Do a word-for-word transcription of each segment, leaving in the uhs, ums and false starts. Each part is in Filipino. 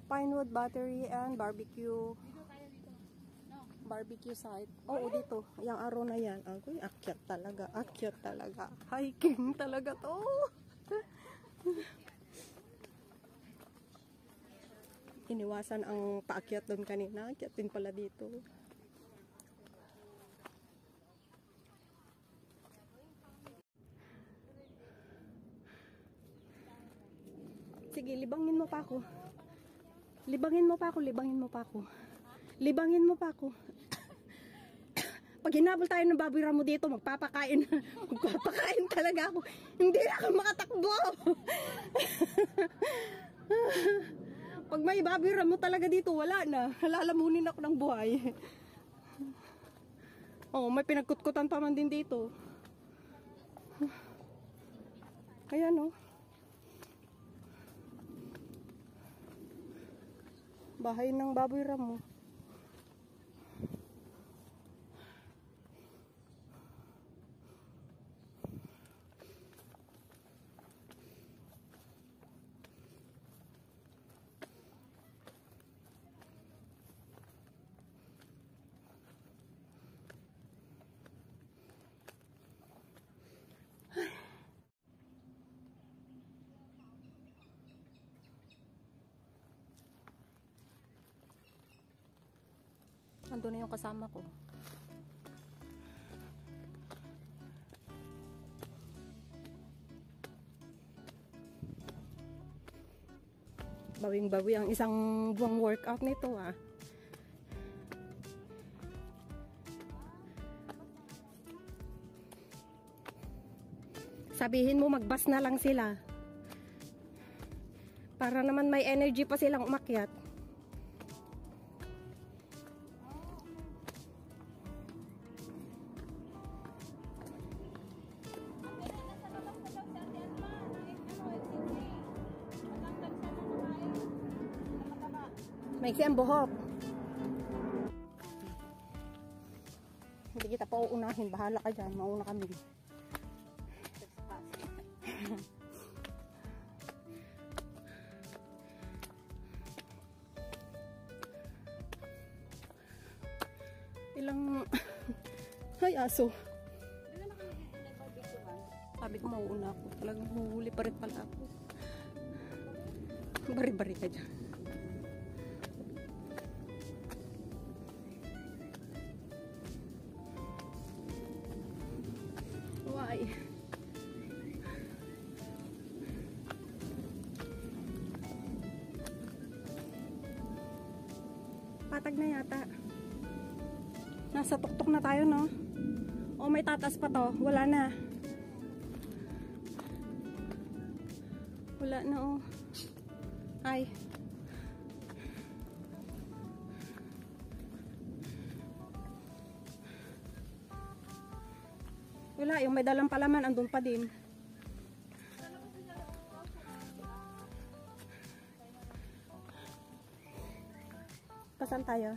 Pinewood Battery and Barbecue. Dito tayo dito. No. Barbecue site. Oo, dito. Yung araw na yan. Agoy, akyat talaga. Akyat talaga. Hiking talaga to. Iniwasan ang paakyat doon kanina. Akyat din pala dito. Sige, libangin mo pa ako. Libangin mo pa ako, libangin mo pa ako. Libangin mo pa ako. Pag hinabol tayo ng baboy ramo dito, magpapakain. Magpapakain talaga ako. Hindi ako makatakbo. Pag may baboy ramo talaga dito, wala na. Lalamunin ako ng buhay. Oh, may pinagkutkutan pa man din dito. Ayan, oh. Bahay ng baboy ramo. Ando na yung kasama ko. Bawing-bawi ang isang buwang workout nito, ah. Sabihin mo magbas na lang sila. Para naman may energy pa silang umakyat. Maiksi ang buhok. Hindi kita pa uunahin. Bahala ka dyan. Mauna kami. Ilang... Ay, aso. Sabi ko mauuna ako. Talagang huhuli pa rin pala ako. Bari-bari ka dyan. Why? Patag na yata. Nasa tuktok na tayo, no? O may tatas pa to. Wala na. Wala na, oh. Ay. Wala, yung may dalang palaman, andun pa din. Pasan tayo?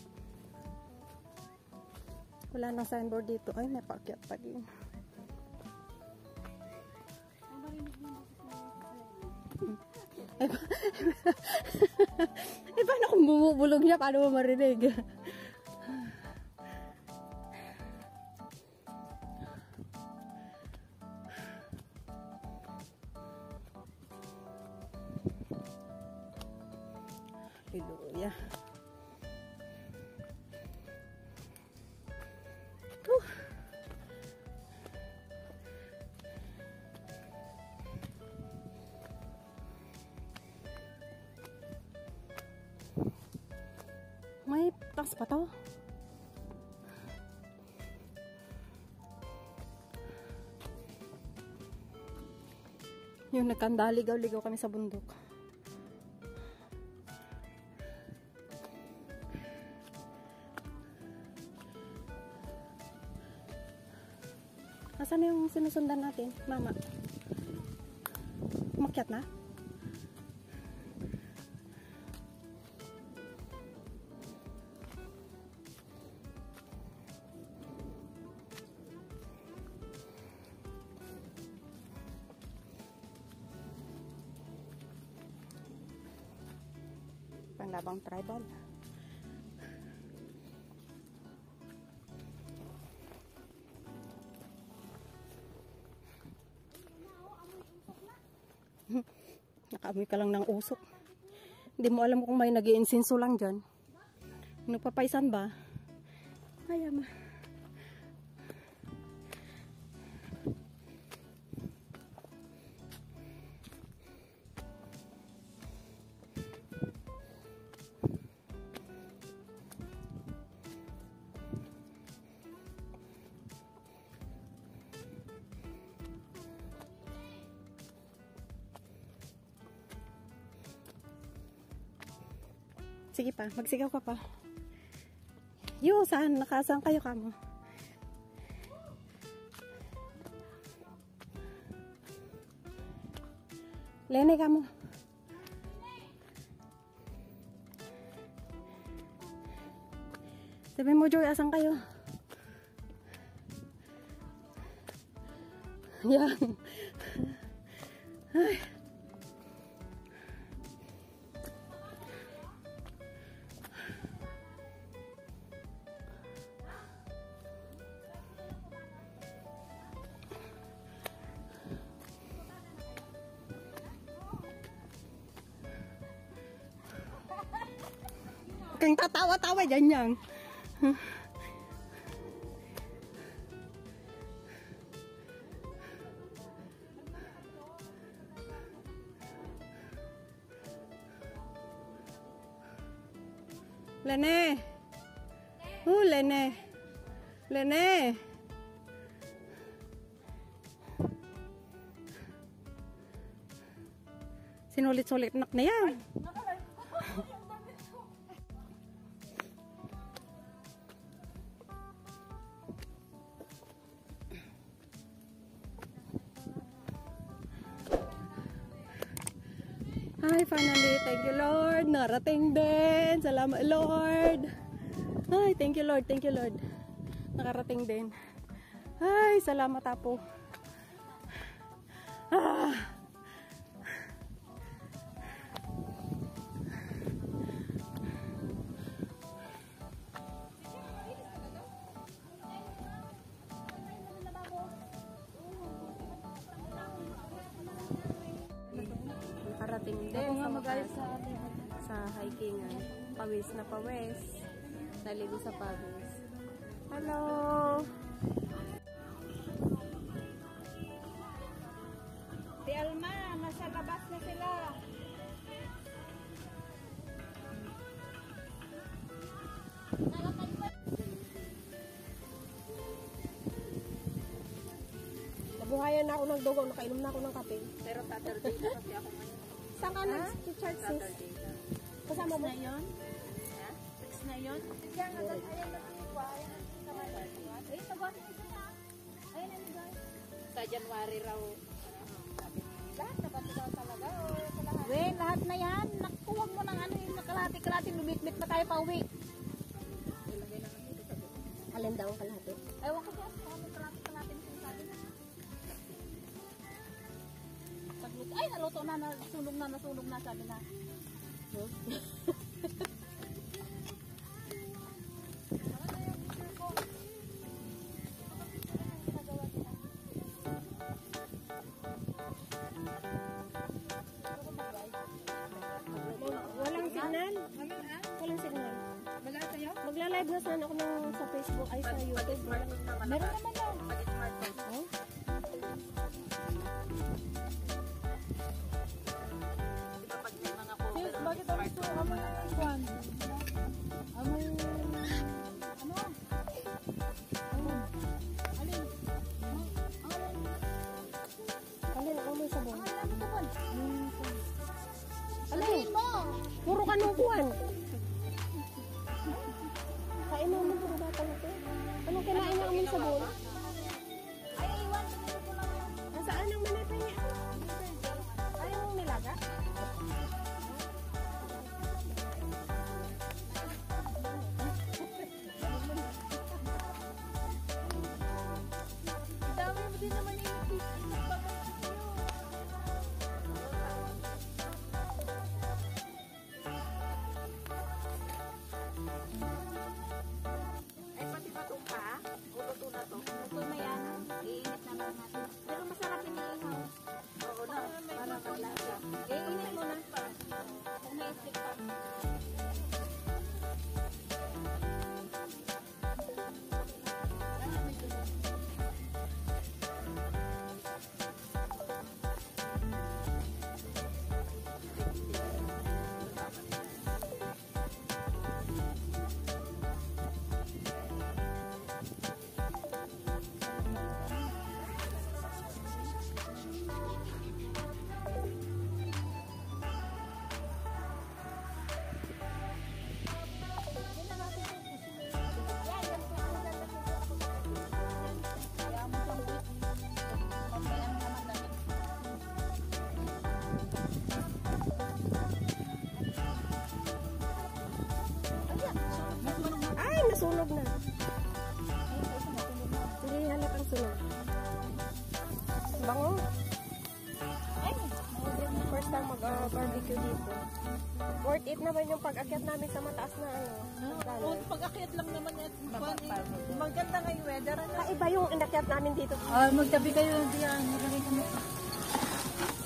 Wala nang signboard dito. Ay, may paakyat pa din. Ay, pa eh, paano kung bumubulog niya? Paano mo marinig? Hallelujah. Whew. May taas pa to. Yung nagkandaligaw-ligaw kami sa bundok. Asan yung sinusundan natin, mama? Umakyat na? Panglabang tribal. Nakaamoy ka lang ng usok. Hindi mo alam kung may nag-iinsinso lang dyan. Nagpapaisan ba? Ay, ama. Sige pa, magsigaw ka pa. Yo, saan? Nakasaan kayo kamo? Lene kamo. Sabi mo, Joy, asan kayo? Yan. Ay. Kang tatawa-tawa dyan yan. Lene. Oh, Lene. Lene. Sinulit-sulit nak na yan. Hi, finally, thank you Lord, narating din, salamat Lord. Ay, thank you Lord, thank you Lord, nakarating din. Ay, salamat Apo. Ah. Nakarating din sa magas sa hikingan. Pawis na pawis. Naligo sa pawis. Hello! Si Alma, nasa labas na sila. Nabuhayan na ako ng dugo, nakainom na ako ng kape. Pero Saturday na kasi ako ngayon. Saan ka nag-chart sis? Kasama mo? Six na yun? Six na yun? Diyan, ayan na ito. Ay, tabasin ito na. Ayan na ito. Sa January raw. Lahat na ba ito talaga? Weh, lahat na yan. Nakuwag mo ng ano yung nakalati-kalati. Lumit-mit pa tayo pa uwi. Alin daw ang kalahati? Ewan ko ba? May kalati-kalati na sinasabi na. Ay, naluto na, nasunog na, nasunog na, sabi na. Huh? Walang signal? Walang signal. Wala sa'yo? Magla-live na sana ako ng, sa Facebook, ay sa YouTube. Meron naman yan. Oh? Bakit ang ito? Amoy ang kwan? Amoy... Ano? Alin? Alin ang amoy sabon? Alin ang sabon? Alin mo? Puro kanukuan. Kain mo mo puro bata na ito. Anong kinain niya amoy sabon? Ay, iwan. Saan ang manipay niya? Ayaw mong nilaga? Hindi naman yung sunog. Bango. Ay, First time mag-barbecue dito. Worth it naman yung pag-akyat namin sa mataas na ano. No, oh, pag-akyat lang naman yan. Maganda nga yung weather. Ano? Kaiba yung inakyat namin dito. Ah, magtabi kayo diyan. Maraming kami.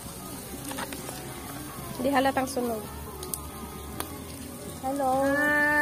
Hindi halatang sunog. Hello. Hi!